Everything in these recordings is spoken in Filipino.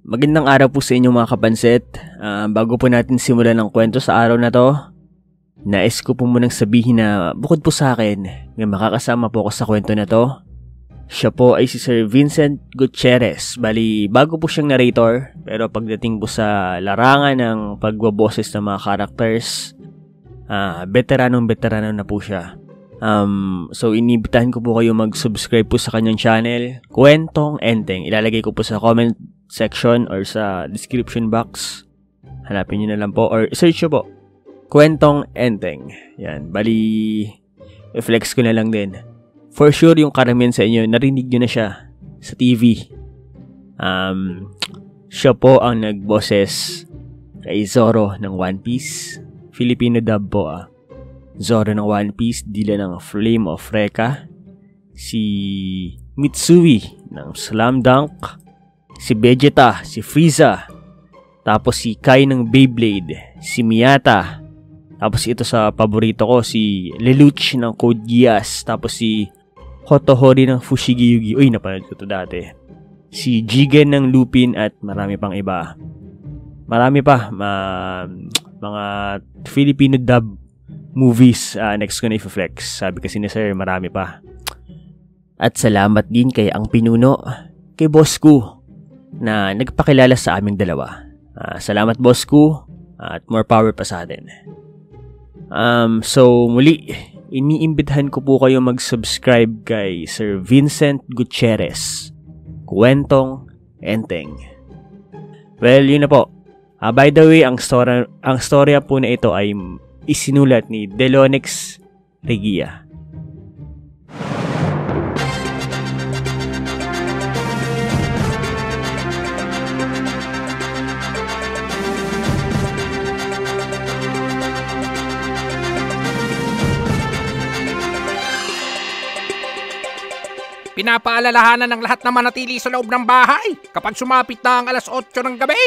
Magandang araw po sa inyo mga kapansit. Bago po natin simulan ng kwento sa araw na to, nais ko po munang sabihin na bukod po sa akin, may makakasama po ako sa kwento na to. Siya po ay si Sir Vincent Gutierrez. Bali, bago po siyang narrator, pero pagdating po sa larangan ng pagbaboses ng mga characters, veterano na po siya. So inibitahan ko po kayo mag-subscribe po sa kanyang channel, Kwentong Enteng. Ilalagay ko po sa comment section or sa description box. Hanapin nyo na lang po or search nyo po Kwentong Enteng. Yan, bali i-flex ko na lang din. For sure yung karamihan sa inyo narinig nyo na siya sa TV. Siya po ang nagboses kay Zoro ng One Piece. Filipino dub po Zoro ng One Piece, Dila ng Flame of Recca, si Mitsui ng Slam Dunk, si Vegeta, si Frieza, tapos si Kai ng Beyblade, si Miyata, tapos ito sa paborito ko, si Lelouch ng Code Geass, tapos si Hotohori ng Fushigi Yugi. Uy, napanood ko to dati. Si Jigen ng Lupin at marami pang iba. Marami pa, mga Filipino dub movies next ko na i-flex. Sabi kasi ni Sir, marami pa. At salamat din kay ang pinuno, kay boss ko, na nagpakilala sa aming dalawa. Salamat boss ko, at more power pa sa atin. So muli, iniimbitahan ko po kayo mag-subscribe kay Sir Vincent Gutierrez, Kwentong Enteng. Well, yun na po. By the way, ang storya po na ito ay isinulat ni Delonix Regia. Pinapaalalahanan ng lahat na manatili sa loob ng bahay kapag sumapit na ang alas 8 ng gabi.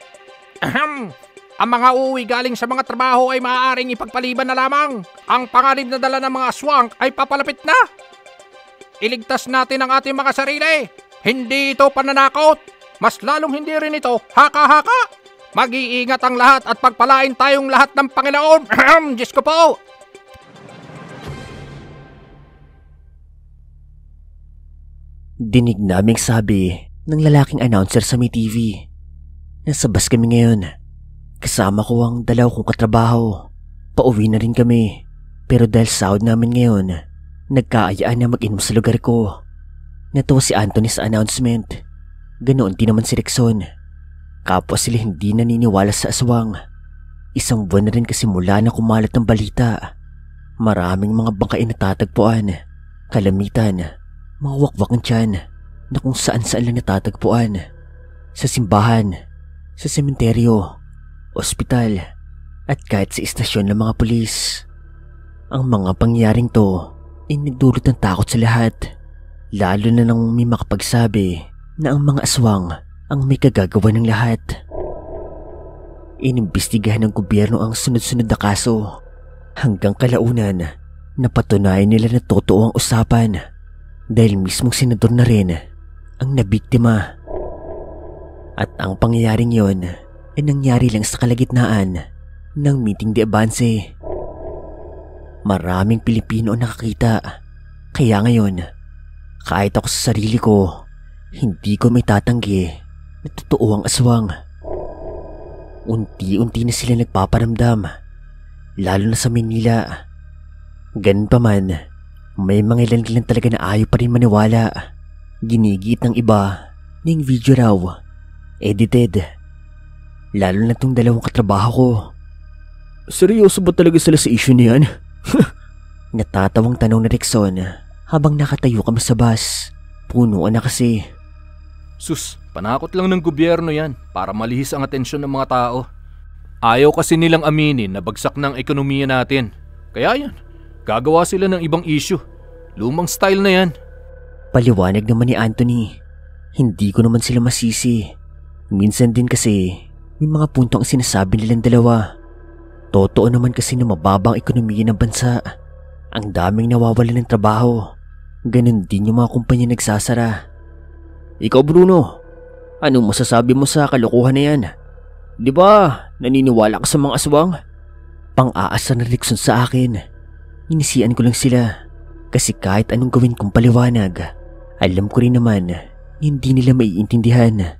Ang mga uuwi galing sa mga trabaho ay maaaring ipagpaliban na lamang. Ang panganib na dala ng mga aswang ay papalapit na. Iligtas natin ang ating mga sarili. Hindi ito pananakot. Mas lalong hindi rin ito haka-haka. Mag-iingat ang lahat at pagpalain tayong lahat ng Panginoon. Diyos ko po. Dinig naming sabi ng lalaking announcer sa may TV. Nasa bus kami ngayon. Kasama ko ang dalaw kong katrabaho. Pauwi na rin kami. Pero dahil sahod namin ngayon, nagkaayaan na mag-inom sa lugar ko. Natuwa si Anthony sa announcement. Ganoon din naman si Rexon. Kapwa sila hindi naniniwala sa aswang. Isang buwan na rin kasi mula na kumalat ng balita. Maraming mga bangkay na tatagpuan. Kalamitan, mga wakwak ng tiyan na kung saan-saan lang natatagpuan. Sa simbahan, sa sementeryo, ospital, at kahit sa istasyon ng mga pulis. Ang mga pangyaring to ay nagdulot ng takot sa lahat, lalo na nang may makapagsabi na ang mga aswang ang may kagagawa ng lahat. Inimbestigahan ng gobyerno ang sunod-sunod na kaso hanggang kalaunan napatunayan nila na totoo ang usapan dahil mismong senador na rin ang nabiktima. At ang pangyayaring yon ay nangyari lang sa kalagitnaan ng meeting de avance. Maraming Pilipino ang nakakita, kaya ngayon, kahit ako sa sarili ko, hindi ko may tatanggi na totoo ang aswang. Unti-unti na sila nagpaparamdam, lalo na sa Maynila. Ganun pa man, may mga ilan talaga na ayaw pa rin maniwala. Ginigit ng iba na yung video raw edited. Lalo na tong dalawang katrabaho ko. Seryoso ba talaga sila sa issue niyan? Natatawang tanong ni Rexon habang nakatayo kami sa bus. Punuan na kasi. Sus, panakot lang ng gobyerno yan para malihis ang atensyon ng mga tao. Ayaw kasi nilang aminin na bagsak ng ekonomiya natin. Kaya yan, gagawa sila ng ibang issue. Lumang style na yan. Paliwanag naman ni Anthony. Hindi ko naman sila masisi. Minsan din kasi may mga punto ang sinasabi nilang dalawa. Totoo naman kasi na mababang ekonomiya ng bansa. Ang daming nawawalan ng trabaho. Ganun din yung mga kumpanya nagsasara. Ikaw Bruno, Anong masasabi mo sa kalokohan na yan? Di ba naniniwala ka sa mga aswang? Pang-aasar na Rickson sa akin. Inisian ko lang sila kasi kahit anong gawin kong paliwanag, alam ko rin naman hindi nila maiintindihan.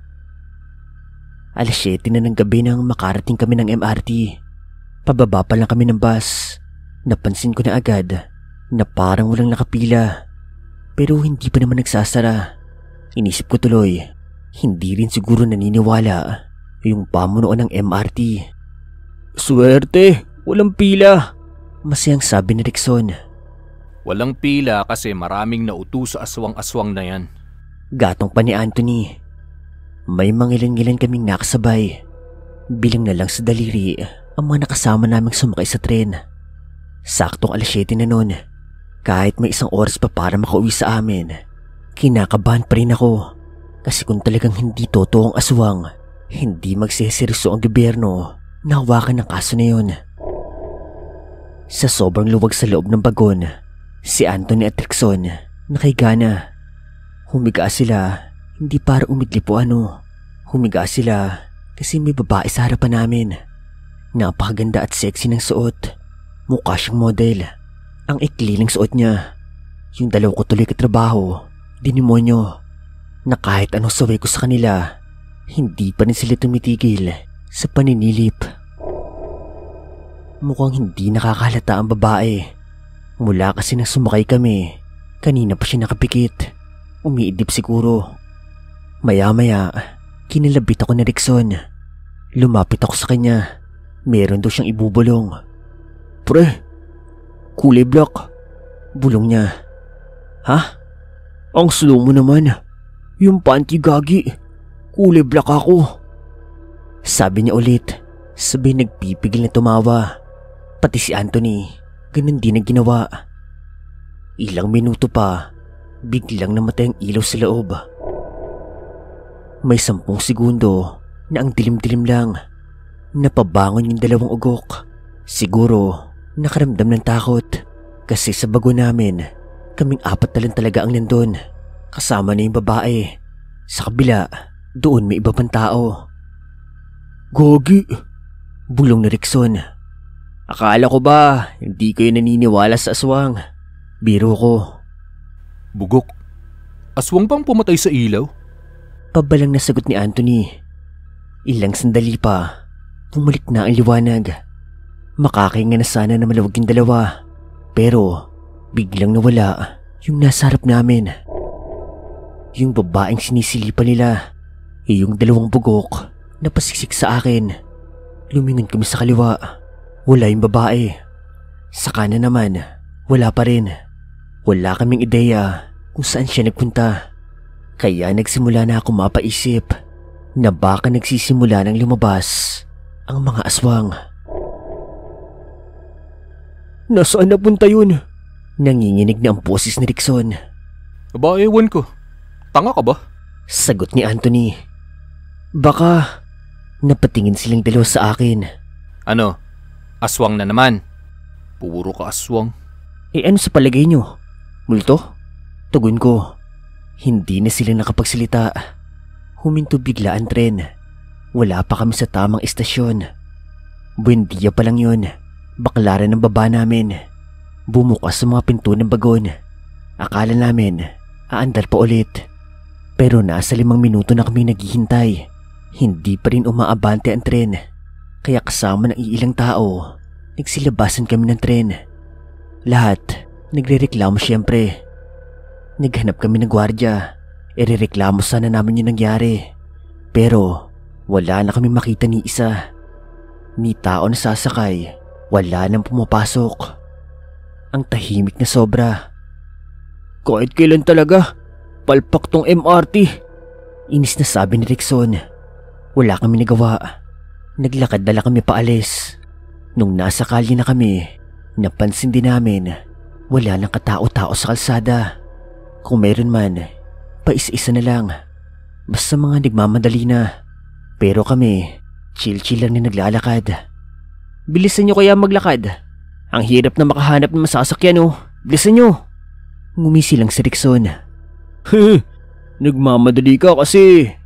7:00 na ng gabi nang makarating kami ng MRT. Pababa pa lang kami ng bus. Napansin ko na agad na parang walang nakapila. Pero hindi pa naman nagsasara. Inisip ko tuloy, hindi rin siguro naniniwala yung pamunuan ng MRT. Swerte, walang pila. Masayang sabi ni Rickson. Walang pila kasi maraming nauto sa aswang-aswang na yan. Gatong pa ni Anthony. May mangilan-ngilan kaming nakasabay. Bilang na lang sa daliri ang mga nakasama naming sumakay sa tren. Saktong 7:00 na nun. Kahit may 1 oras pa para makauwi sa amin, kinakabahan pa rin ako. Kasi kung talagang hindi totoo ang aswang, hindi magseseryoso ang gobyerno na hawakan ng kaso na yun. Sa sobrang luwag sa loob ng bagon, si Anthony at Rickson nakahiga na. Humiga sila hindi para umidlip o ano. Humiga sila kasi may babae sa harapan namin. Napakaganda at sexy ng suot. Mukha siyang model. Ang ikli ng suot niya. Yung 2 ko tuloy katrabaho, dinimonyo, na kahit anong saway ko sa kanila, hindi pa rin sila tumitigil sa paninilip. Mukhang hindi nakakahalata ang babae. Mula kasi nang sumakay kami, kanina pa siya nakapikit. Umiidip siguro. Maya-maya, kinalabit ako ni Rickson. Lumapit ako sa kanya. Meron daw siyang ibubulong. Pre, kulay black. Bulong niya. Ha? Ang slow mo naman. Yung panty gagi. Kulay black ako. Sabi niya ulit. Sabay nagpipigil na tumawa. Pati si Anthony, ganun din ang ginawa. Ilang minuto pa, biglang namatay ang ilaw sa loob. May 10 segundo na ang dilim-dilim lang. Napabangon yung 2 ugok. Siguro nakaramdam ng takot kasi sa bago namin, kaming 4 na lang talaga ang nandun. Kasama na yung babae. Sa kabila, doon may iba pang tao. Gogi, bulong ni Rickson. Akala ko ba hindi kayo naniniwala sa aswang? Biro ko. Bugok, aswang bang pumatay sa ilaw? Pabalang na sagot ni Anthony. Ilang sandali pa, bumalik na ang liwanag. Makakahinga na sana na malawag yung 2. Pero biglang nawala yung nasa harap namin. Yung babaeng sinisilipan nila, yung 2 bugok na pasiksik sa akin. Lumingon kami sa kaliwa. Wala yung babae. Sa kanan naman, wala pa rin. Wala kaming ideya kung saan siya nagpunta. Kaya nagsimula na ako mapaisip na baka nagsisimula ng lumabas ang mga aswang. Nasaan napunta yun? Nanginginig na ang boses ni Rickson. Aba, ewan ko. Tanga ka ba? Sagot ni Anthony. Baka napatingin silang 2 sa akin. Ano? Aswang na naman. Puro ka aswang. Ano sa palagay nyo? Multo? Tugon ko. Hindi na sila nakapagsalita. Huminto bigla ang tren. Wala pa kami sa tamang istasyon. Buendia pa lang yun. Baklaran ng baba namin. Bumukas sa mga pinto ng bagon. Akala namin aandar pa ulit. Pero nasa 5 minuto na kami naghihintay. Hindi pa rin umaabante ang tren. Kaya kasama ng iilang tao, nagsilabasan kami ng tren. Lahat nagrereklamo siyempre. Naghanap kami ng gwardya. Irereklamo sana namin yung nangyari. Pero wala na kami makita ni isa. Ni tao na sasakay, wala nang pumapasok. Ang tahimik na sobra. Kahit kailan talaga, palpak tong MRT. Inis na sabi ni Rickson. Wala kami nagawa. Naglakad na lang kami paalis. Nung nasa kalye na kami, napansin din namin wala nang katao-tao sa kalsada. Kung meron man, paisa-isa na lang. Basta mga nagmamadali na. Pero kami, chill-chill lang na naglalakad. Bilisan nyo kaya maglakad. Ang hirap na makahanap ng masasakyan oh. Bilisan nyo. Ngumisi lang si Rickson. Nagmamadali ka kasi.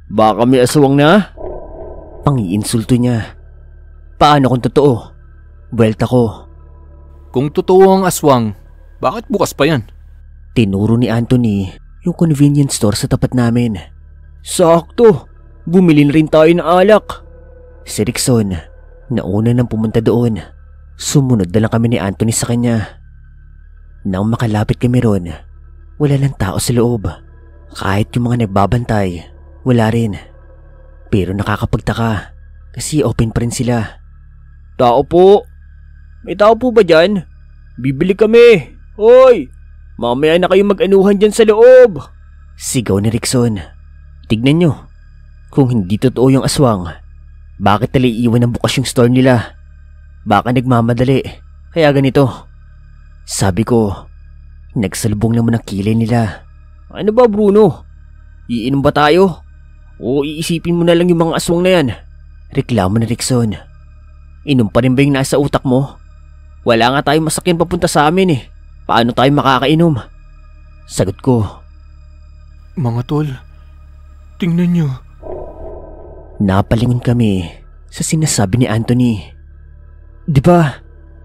Baka may aswang na? Pangiinsulto niya. Paano kung totoo? Buwelta ko. Kung totoo ang aswang, bakit bukas pa yan? Tinuro ni Anthony yung convenience store sa tapat namin. Sakto! Bumili na rin tayo ng alak. Si Rickson, nauna nang pumunta doon. Sumunod na lang kami ni Anthony sa kanya. Nang makalapit kami ron, wala lang tao sa loob. Kahit yung mga nagbabantay, wala rin. Pero nakakapagtaka kasi open pa rin sila. Tao po? May tao po ba dyan? Bibili kami. Hoy! Mamaya na kayo mag-anuhan dyan sa loob. Sigaw ni Rickson. Tignan nyo. Kung hindi totoo yung aswang, bakit nila iiwan ng bukas yung store nila? Baka nagmamadali, kaya ganito. Sabi ko, nagsalubong naman ang kilay nila. Ano ba, Bruno? Iinom ba tayo? O iisipin mo na lang yung mga aswang na yan? Reklamo ni Rickson. Inom pa rin ba yung nasa utak mo? Wala nga tayong masakyan papunta sa amin eh. Paano tayo makakainom? Sagot ko. Mga tol, tingnan nyo. Napalingon kami sa sinasabi ni Anthony. Di ba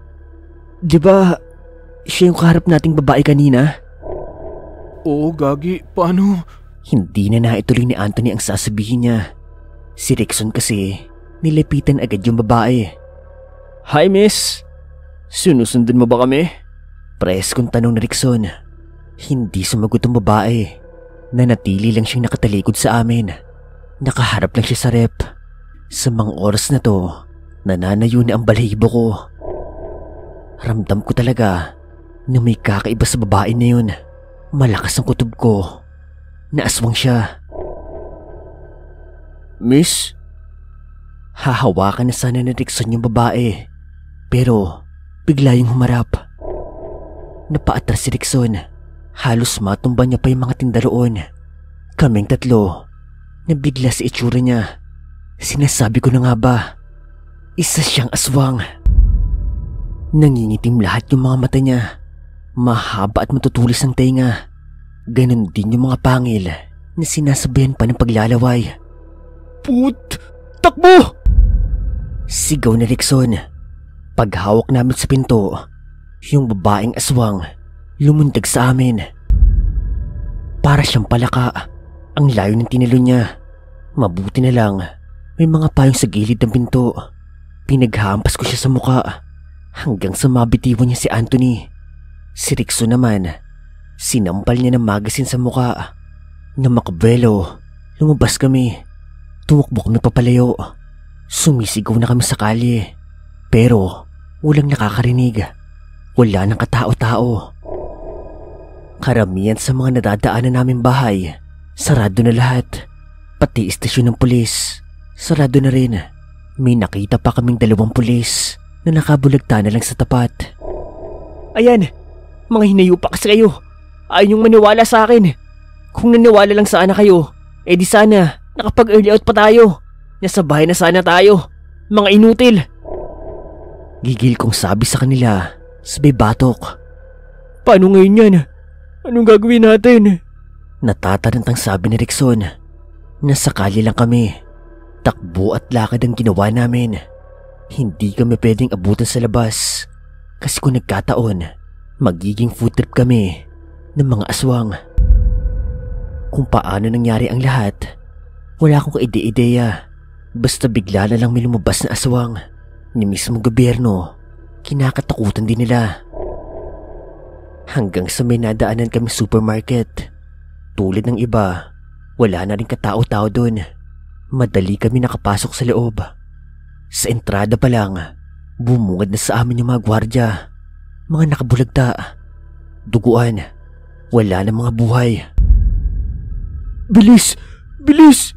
siya yung kaharap nating babae kanina? Oo, Gagi. Paano? Hindi na naituloy ni Anthony ang sasabihin niya. Si Rickson kasi nilapitan agad yung babae. Hi, miss. Sinusundan mo ba kami? Preskong tanong ni Rickson. Hindi sumagot ang babae. Nanatili lang siyang nakatalikod sa amin. Nakaharap lang siya sa rep. Sa mga oras na to, nananayo na ang balahibo ko. Ramdam ko talaga na may kakaiba sa babae na yun. Malakas ang kutob ko. Naaswang siya. Miss? Hahawakan na sana ni Rickson yung babae. Pero bigla yung humarap. Napaatras si Rickson. Halos matumba niya pa yung mga tindaroon. Kaming tatlo, nabigla sa itsura niya. Sinasabi ko na nga ba, isa siyang aswang. Nangingitim lahat yung mga mata niya. Mahaba at matutulis ang tenga. Ganon din yung mga pangil na sinasabihan pa ng paglalaway. Takbo! Sigaw ni Rickson. Paghawak namin sa pinto, yung babaeng aswang lumundag sa amin. Para siyang palaka. Ang layo ng tinalo niya. Mabuti na lang may mga payong sa gilid ng pinto. Pinaghampas ko siya sa muka hanggang sa mabitiwan niya si Anthony. Si Rickson naman, sinampal niya ng magasin sa muka. Nang makabelo, lumabas kami. Tumakbo kami papalayo. Sumisigaw na kami sa kalye. Pero walang nakakarinig. Wala nang katao-tao. Karamihan sa mga nadadaanan namin bahay, sarado na lahat. Pati istasyon ng pulis, sarado na rin. May nakita pa kaming 2 pulis na nakabulagta na lang sa tapat. Ayan, mga hinayo pa kasi kayo. Ayaw niyong maniwala sa akin. Kung naniwala lang sana kayo, di sana nakapag-early out pa tayo. Nasa bahay na sana tayo. Mga inutil. Gigil kong sabi sa kanila, sabay batok. Paano ngayon yan? Anong gagawin natin? Natatarantang sabi ni Rickson. Nasa kalye lang kami. Takbo at lakad ang ginawa namin. Hindi kami pwedeng abutan sa labas. Kasi kung nagkataon, magiging food trip kami ng mga aswang. Kung paano nangyari ang lahat, wala akong kaide-ideya. Basta bigla na lang may lumabas na aswang. Ni mismong gobyerno, kinakatakutan din nila. Hanggang sa may nadaanan kami supermarket. Tulad ng iba, wala na rin katao-tao doon. Madali kami nakapasok sa loob. Sa entrada pa lang, bumungad na sa amin yung mga gwardya. Mga nakabulagta. Duguan. Wala na mga buhay. Bilis! Bilis!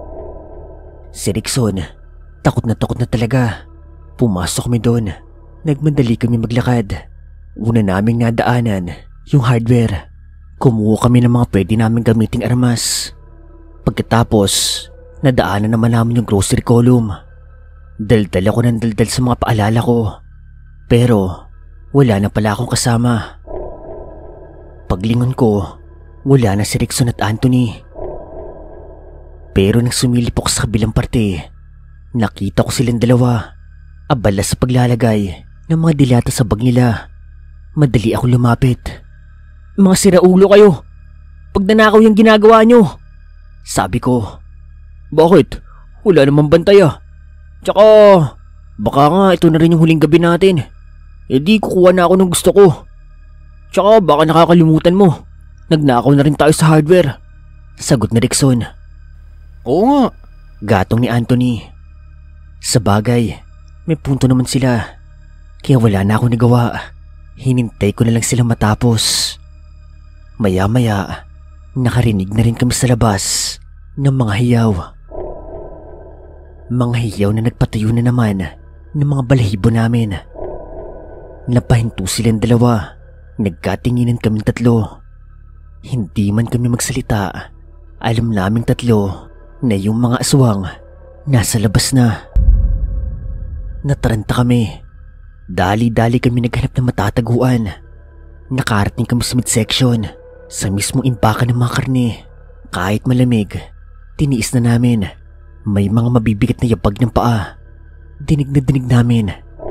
Si Rickson, takot na talaga. Pumasok kami doon. Nagmadali kami maglakad. Una naming nadaanan, yung hardware. Kumuha kami ng mga pwede naming gamiting armas. Pagkatapos, nadaanan naman namin yung grocery column. Daldal ako ng daldal sa mga paalala ko. Pero, wala na pala akong kasama. Paglingon ko, wala na si Rickson at Anthony. Pero nang sumilip ako sa kabilang parte, nakita ko silang dalawa, abala sa paglalagay ng mga dilata sa bag nila. Madali ako lumapit. "Mga siraulo kayo! Pag nanakaw yung ginagawa nyo!" sabi ko. "Bakit? Wala namang bantay ah. Tsaka, baka nga ito na rin yung huling gabi natin. Di kukuha na ako ng gusto ko. Tsaka baka nakakalimutan mo, nagnakaw na rin tayo sa hardware," sagot ni Rickson. Oo nga. Gatong ni Anthony. Sa bagay, may punto naman sila. Kaya wala na akong nagawa. Hinintay ko na lang silang matapos. Maya-maya, nakarinig na rin kami sa labas ng mga hiyaw. Mga hiyaw na nagpatayo na naman ng mga balahibo namin. Napahinto silang dalawa. Nagkatinginan kaming tatlo. Hindi man kami magsalita, alam naming tatlo na yung mga aswang nasa labas na. Nataranta kami. Dali-dali kami naghanap ng matataguan. Nakarating kami sa midsection, sa mismong impakan ng mga karne. Kahit malamig, tiniis na namin. May mga mabibigat na yabag ng paa. Dinig na dinig namin.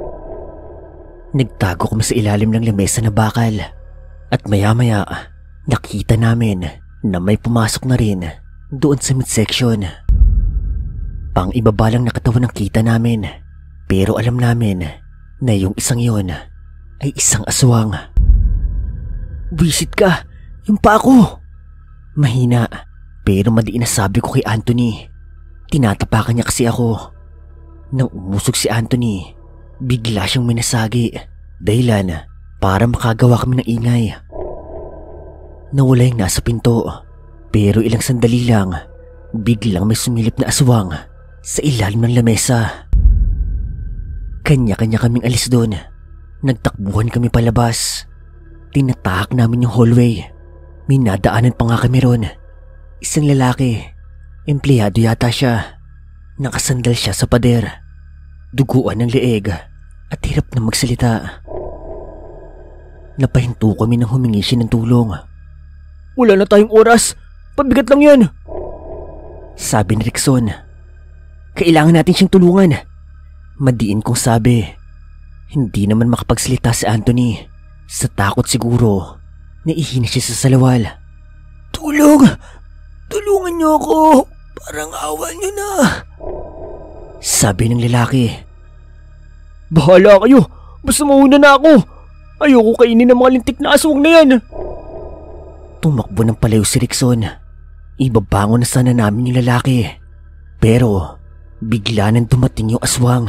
Nagtago kami sa ilalim ng lamesa na bakal. At maya-maya, nakita namin na may pumasok na rin doon sa midsection. Pang-ibaba lang na katawan ang kita namin. Pero alam namin na yung isang yon ay isang aswang. "Wisit ka! Yung pa ako!" Mahina, pero madiin na sabi ko kay Anthony. Tinatapakan niya kasi ako. Nang umusog si Anthony, bigla siyang minasagi. Dahilan para makagawa kami ng ingay. Nawala yung nasa pinto. Pero ilang sandali lang, biglang may sumilip na aswang sa ilalim ng lamesa. Kanya-kanya kaming alis doon. Nagtakbuhan kami palabas. Tinatahak namin yung hallway. May nadaanan pa nga kami ron. Isang lalaki. Empleyado yata siya. Nakasandal siya sa pader. Duguan ng leeg at hirap na magsalita. Napahinto kami nang humingi siya ng tulong. "Wala na tayong oras. Pabigat lang yan," sabi ni Rickson. "Kailangan natin siyang tulungan." Madiin kong sabi. Hindi naman makapagsalita si Anthony. Sa takot siguro, naihina siya sa salawal. "Tulong! Tulungan niyo ako! Parang awa niyo na!" sabi ng lalaki. "Bahala kayo! Basta mauna na ako! Ayoko kainin ng mga lintik na aswang na yan!" Tumakbo ng palayo si Rickson. Ibabangon na sana namin yung lalaki. Pero bigla nang dumating yung aswang.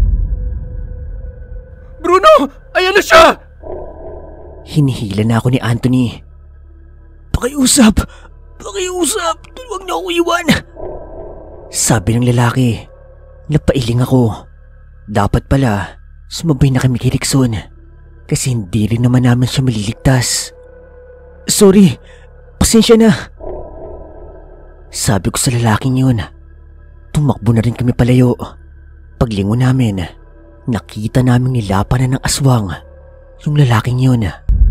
Bruno! Ayan na siya! Hinihila na ako ni Anthony. Pakiusap! Pakiusap! Huwag niyo ako iwan!" sabi ng lalaki. Napailing ako. Dapat pala, sumabay na kami kay Rickson. Kasi hindi rin naman namin siya maliligtas. "Sorry, pasensya na," sabi ko sa lalaking yun. Tumakbo na rin kami palayo. Paglingon namin, nakita namin nilapan na ng aswang yung lalaking yun.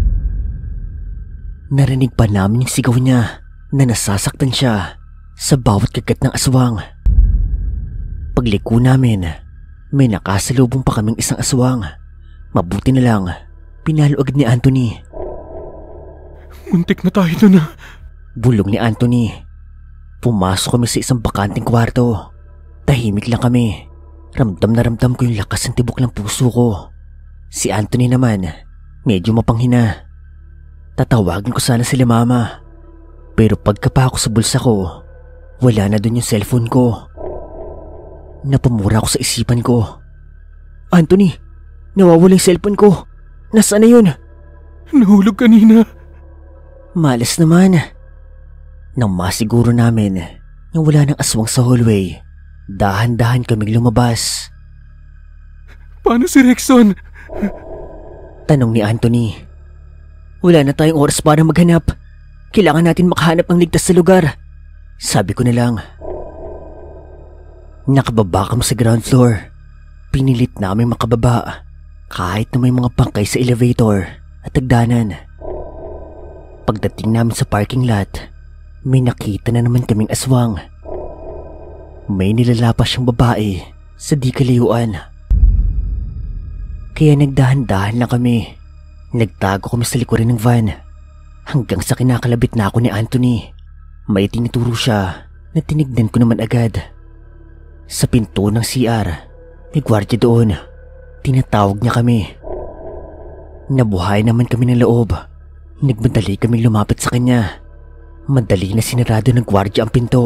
Narinig pa namin yung sigaw niya na nasasaktan siya sa bawat kagat ng aswang. Pagliko namin, may nakasalubong pa kaming isang aswang. Mabuti na lang, pinalo agad ni Anthony. "Muntik na tayo doon ah," bulong ni Anthony. Pumasok kami sa isang bakanting kwarto. Tahimik lang kami. Ramdam na ramdam ko yung lakas ng tibok ng puso ko. Si Anthony naman, medyo mapanghina. Tatawagin ko sana sila mama. Pero pagkapa ako sa bulsa ko, wala na dun yung cellphone ko. Napamura ako sa isipan ko. "Anthony, nawawala yung cellphone ko. Nasaan na yun?" "Nahulog kanina." Malas naman. Nang masiguro namin na wala ng aswang sa hallway, dahan-dahan kaming lumabas. "Paano si Rickson?" Tanong ni Anthony. "Wala na tayong oras para maghanap. Kailangan natin makahanap ng ligtas sa lugar," sabi ko na lang. Nakababa kami sa ground floor. Pinilit namin makababa kahit na may mga bangkay sa elevator at hagdanan. Pagdating namin sa parking lot, may nakita na naman kaming aswang. may nilalapas siyang babae sa di kalayuan. Kaya nagdahan-dahan lang kami. Nagtago kami sa likuran ng van hanggang sa kinakalabit na ako ni Anthony. May tinuturo siya na tinignan ko naman agad. Sa pinto ng CR, may gwardiya doon. Tinatawag niya kami. Nabuhay naman kami ng loob. Nagmadali kaming lumapit sa kanya. Madali na sinarado ng gwardiya ang pinto.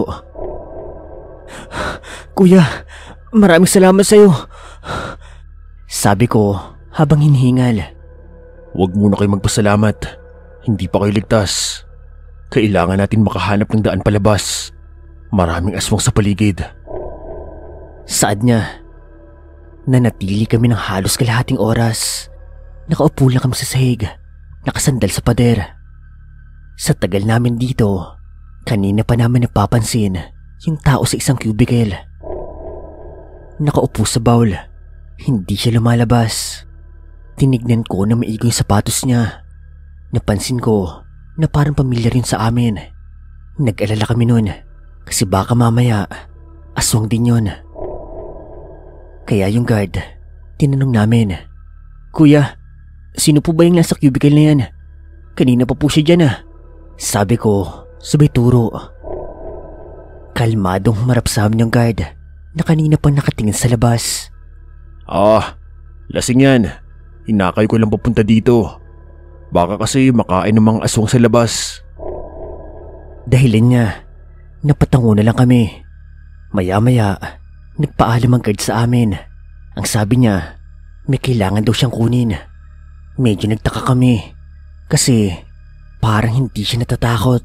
"Kuya, maraming salamat sa'yo," sabi ko habang hinihingal. Huwag muna kayo magpasalamat. Hindi pa kayo ligtas. Kailangan natin makahanap ng daan palabas. Maraming aswang sa paligid. Saad niya. Nanatili kami ng halos kalahating oras. Nakaupo lang kami sa sahig, nakasandal sa pader. Sa tagal namin dito, kanina pa namin napapansin yung tao sa isang cubicle. Nakaupo sa bowl, hindi siya lumalabas. Tinignan ko na maigo yung sapatos niya. Napansin ko na parang pamilyar yun sa amin. Nag-alala kami nun kasi baka mamaya aswang din yun. Kaya yung guard, tinanong namin, "Kuya, sino po ba yung nasa cubicle na yan? Kanina pa po siya dyan ah." Sabi ko, sabay turo. Kalmadong humarap sa amin yung guard na kanina pa nakatingin sa labas. Lasing yan. Hinakay ko lang papunta dito. Baka kasi makain ng mga aswang sa labas. Dahilan niya, napatango na lang kami. Maya-maya, nagpaalam ang guard sa amin. Ang sabi niya, may kailangan daw siyang kunin. Medyo nagtaka kami kasi parang hindi siya natatakot.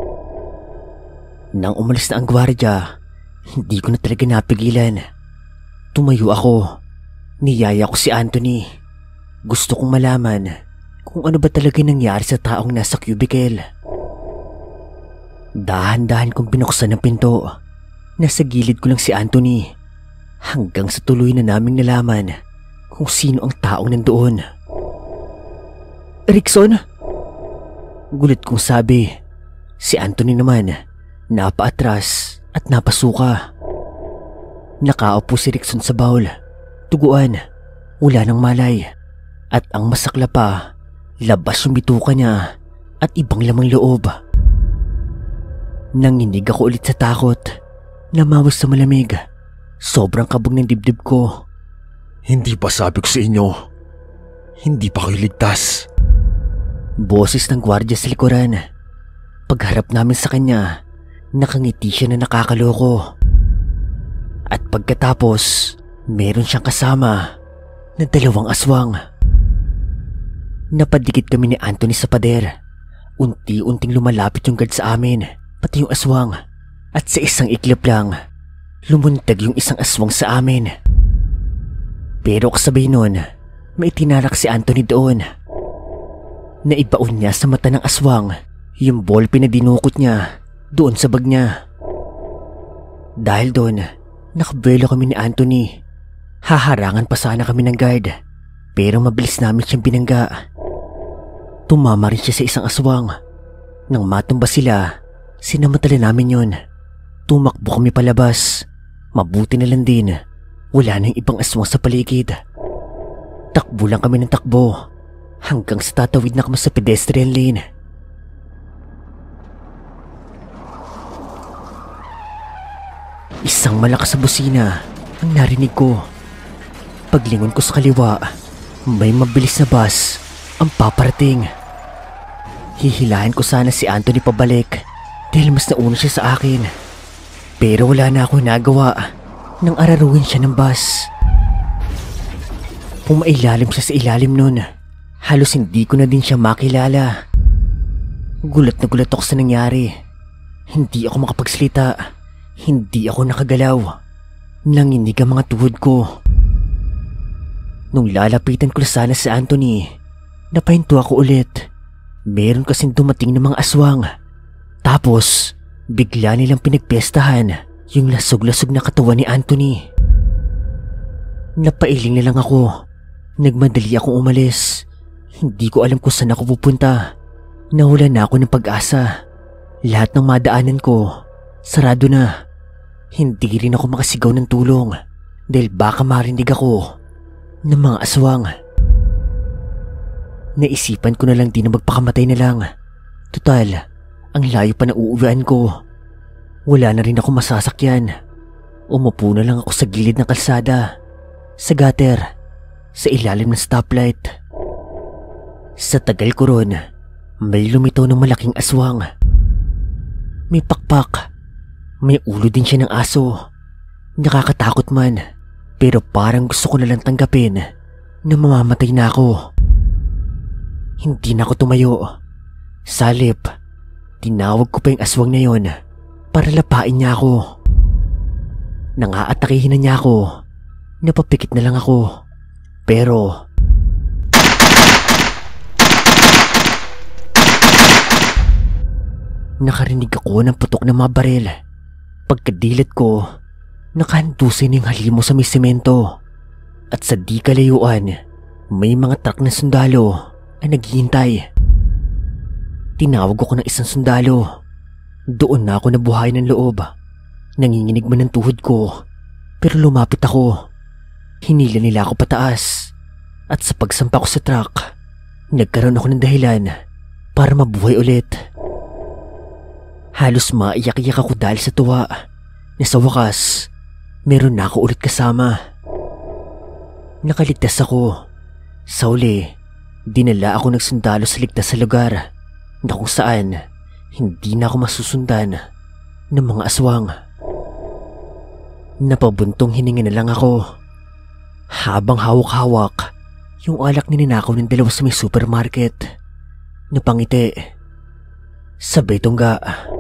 Nang umalis na ang gwardiya, hindi ko na talaga napigilan. Tumayo ako. Niyaya ko si Anthony. Gusto kong malaman kung ano ba talaga nangyari sa taong nasa cubicle. Dahan-dahan kong binuksan ang pinto. Nasa gilid ko lang si Anthony hanggang sa tuloy na naming nalaman kung sino ang taong nandoon. "Rickson?" Gulat kong sabi. Si Anthony naman, napaatras at napasuka. Nakaupo si Rickson sa bowl. Tuguan, wala ng malay. At ang masakla pa, labas yung bituka niya at ibang lamang loob. Nanginig ako ulit sa takot. Namawas sa malamig. Sobrang kabog ng dibdib ko. Hindi pa sabi ko sa inyo. Hindi pa kayo ligtas. Boses ng gwardiya sa likuran. Pagharap namin sa kanya, nakangiti siya na nakakaloko. At pagkatapos, meron siyang kasama na 2 aswang. Napadikit kami ni Anthony sa pader. Unti-unting lumalapit yung guard sa amin, pati yung aswang. At sa isang iklip lang, lumuntag yung isang aswang sa amin. Pero kasabay nun, may tinarak si Anthony doon. Naibaon niya sa mata ng aswang yung ballpen na dinukot niya doon sa bag niya. Dahil doon, nakabelo kami ni Anthony. Haharangan pa sana kami ng guard, pero mabilis namin siyang binangga. Tumama rin siya sa isang aswang. Nang matumba sila, sinamantala namin yun. Tumakbo kami palabas. Mabuti na lang din, wala nang ibang aswang sa paligid. Takbo lang kami ng takbo hanggang sa tatawid na kami sa pedestrian lane. Isang malakas na busina ang narinig ko. Paglingon ko sa kaliwa, may mabilis na bus ang paparating. Hihilahin ko sana si Anthony pabalik dahil mas nauna siya sa akin. Pero wala na ako nagawa nang araruhin siya ng bus. Pumailalim siya sa ilalim nun. Halos hindi ko na din siya makilala. Gulat na gulat ako sa nangyari. Hindi ako makapagsalita. Hindi ako nakagalaw. Nanginig ang mga tuhod ko. Nung lalapitan ko sana si Anthony, napahinto ako ulit. Meron kasing dumating ng mga aswang. Tapos, bigla nilang pinagpestahan yung lasog-lasog na katawan ni Anthony. Napailing na lang ako. Nagmadali akong umalis. Hindi ko alam kung saan ako pupunta. Nawala na ako ng pag-asa. Lahat ng madaanan ko, sarado na. Hindi rin ako makasigaw ng tulong dahil baka marinig ako ng mga aswang. Naisipan ko na lang din na magpakamatay na lang. Total, ang layo pa na uuwian ko. Wala na rin ako masasakyan. Umupo na lang ako sa gilid ng kalsada, sa gutter, sa ilalim ng stoplight. Sa tagal ko ron, may lumitaw ng malaking aswang. May pakpak. May ulo din siya ng aso. Nakakatakot man, pero parang gusto ko na lang tanggapin na mamamatay na ako. Hindi na ako tumayo. Salip, tinawag ko pa yung aswang na yon para lapain niya ako. Nangaatakihin na niya ako. Napapikit na lang ako. Pero nakarinig ako ng putok ng mga baril. Pagkadilat ko, nakahandusin yung halimo sa may semento. At sa di kalayuan, may mga truck na sundalo ang naghihintay. Tinawag ako ng isang sundalo. Doon na ako nabuhay ng loob. Nanginginig man ang tuhod ko, pero lumapit ako. Hinila nila ako pataas. At sa pagsampa ko sa truck, nagkaroon ako ng dahilan para mabuhay ulit. Halos maiyak-iyak ako dahil sa tuwa na sa wakas, meron na ako ulit kasama. Nakaligtas ako. Sa uli, dinala ako ng sundalo sa ligtas sa lugar na kung saan hindi na ako masusundan ng mga aswang. Napabuntong hininga na lang ako habang hawak-hawak yung alak ni ninakaw ng dalawa sa may supermarket. Napangiti. Sabay tungga.